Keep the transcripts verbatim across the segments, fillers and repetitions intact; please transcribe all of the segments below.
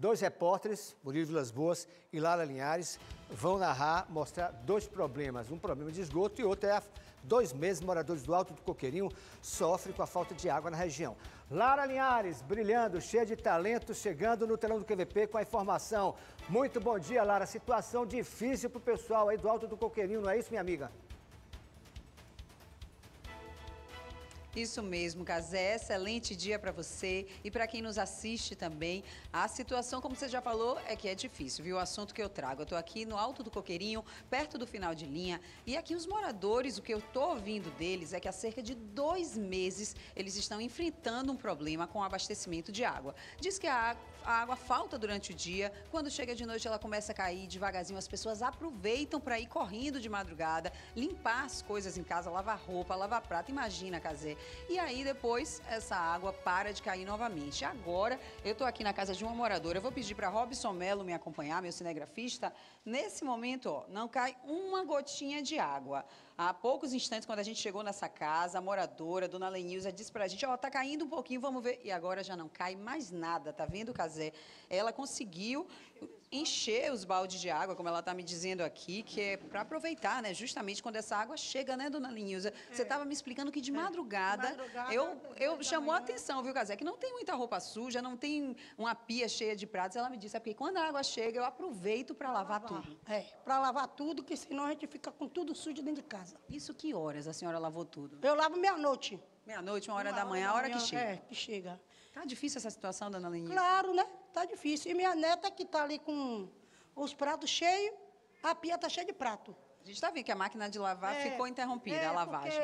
Dois repórteres, Murilo Vilas Boas e Lara Linhares, vão narrar, mostrar dois problemas. Um problema de esgoto e outro é há dois meses moradores do Alto do Coqueirinho sofrem com a falta de água na região. Lara Linhares, brilhando, cheia de talento, chegando no telão do Q V P com a informação. Muito bom dia, Lara. Situação difícil para o pessoal aí do Alto do Coqueirinho, não é isso, minha amiga? Isso mesmo, Cazé, excelente dia para você e para quem nos assiste também. A situação, como você já falou, é que é difícil, viu? O assunto que eu trago. Eu estou aqui no Alto do Coqueirinho, perto do final de linha, e aqui os moradores, o que eu estou ouvindo deles é que há cerca de dois meses eles estão enfrentando um problema com o abastecimento de água. Diz que a água, a água falta durante o dia, quando chega de noite ela começa a cair devagarzinho, as pessoas aproveitam para ir correndo de madrugada, limpar as coisas em casa, lavar roupa, lavar prato, imagina, Cazé. E aí depois essa água para de cair novamente. Agora eu estou aqui na casa de uma moradora, eu vou pedir para Robson Melo me acompanhar, meu cinegrafista. Nesse momento, ó, não cai uma gotinha de água. Há poucos instantes, quando a gente chegou nessa casa, a moradora, dona Lenilza, disse para a gente, ó, tá caindo um pouquinho, vamos ver. E agora já não cai mais nada, tá vendo, Cazé? Ela conseguiu encher os baldes de água, como ela está me dizendo aqui, que é para aproveitar, né? Justamente quando essa água chega, né, dona Lenilza? É. Você estava me explicando que de madrugada, é. de madrugada eu, eu chamou a atenção, viu, Cazé? Que não tem muita roupa suja, não tem uma pia cheia de pratos. Ela me disse, é porque quando a água chega, eu aproveito para lavar, lavar tudo. É, para lavar tudo, que senão a gente fica com tudo sujo dentro de casa. Isso que horas a senhora lavou tudo? Eu lavo meia-noite. Meia-noite, uma hora uma da manhã, a hora que chega. É, que chega. Tá difícil essa situação, dona Lenilza? Claro, né? Tá difícil. E minha neta que tá ali com os pratos cheios, a pia tá cheia de prato. A gente está vendo que a máquina de lavar é, ficou interrompida, é, a lavagem.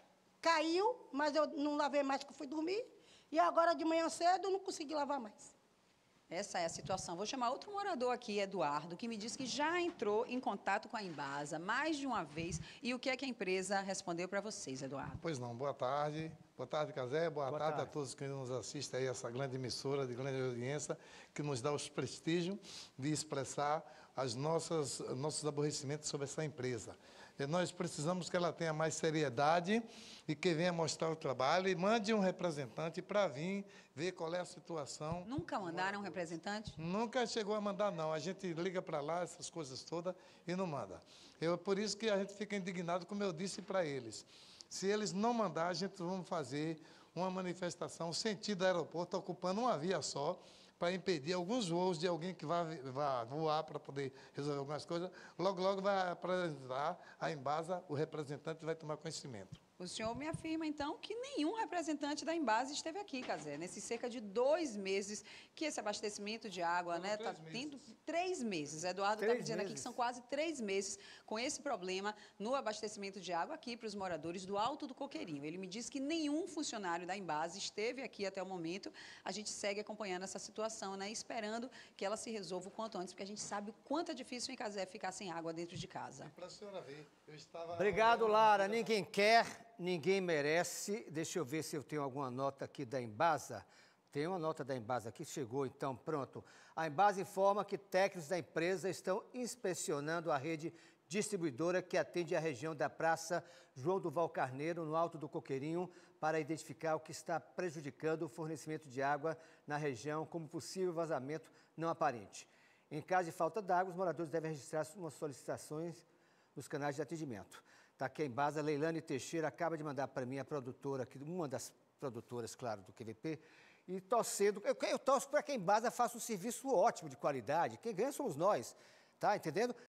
Caiu, mas eu não lavei mais que eu fui dormir. E agora de manhã cedo eu não consegui lavar mais. Essa é a situação. Vou chamar outro morador aqui, Eduardo, que me disse que já entrou em contato com a Embasa mais de uma vez. E o que é que a empresa respondeu para vocês, Eduardo? Pois não, boa tarde. Boa tarde, Cazé. Boa, boa tarde, tarde a todos que nos assistem aí, essa grande emissora de grande audiência, que nos dá o prestígio de expressar as nossas, nossos aborrecimentos sobre essa empresa. E nós precisamos que ela tenha mais seriedade e que venha mostrar o trabalho e mande um representante para vir ver qual é a situação. Nunca mandaram um representante? Nunca chegou a mandar, não. A gente liga para lá, essas coisas todas, e não manda. Eu, por isso que a gente fica indignado, como eu disse para eles. Se eles não mandar, a gente vai fazer uma manifestação sentido aeroporto, ocupando uma via só, para impedir alguns voos de alguém que vai, vai voar para poder resolver algumas coisas. Logo, logo vai apresentar a Embasa, o representante vai tomar conhecimento. O senhor me afirma, então, que nenhum representante da Embasa esteve aqui, Cazé, nesses cerca de dois meses que esse abastecimento de água, né, está tendo três meses. Eduardo está me dizendo aqui que são quase três meses com esse problema no abastecimento de água aqui para os moradores do Alto do Coqueirinho. Ele me disse que nenhum funcionário da Embasa esteve aqui até o momento. A gente segue acompanhando essa situação, né, esperando que ela se resolva o quanto antes, porque a gente sabe o quanto é difícil em Cazé ficar sem água dentro de casa. E para a senhora ver, eu estava... Obrigado, Lara. Ninguém quer... Ninguém merece. Deixa eu ver se eu tenho alguma nota aqui da Embasa. Tem uma nota da Embasa aqui, chegou, então, pronto. A Embasa informa que técnicos da empresa estão inspecionando a rede distribuidora que atende a região da Praça João Duval Carneiro, no Alto do Coqueirinho, para identificar o que está prejudicando o fornecimento de água na região, como possível vazamento não aparente. Em caso de falta d'água, os moradores devem registrar suas solicitações nos canais de atendimento. Está aqui a Embasa, Leilane Teixeira acaba de mandar para mim a produtora, aqui, uma das produtoras, claro, do Q V P, e torcendo, eu, eu torço para que a Embasa faça um serviço ótimo, de qualidade, quem ganha somos nós, tá entendendo?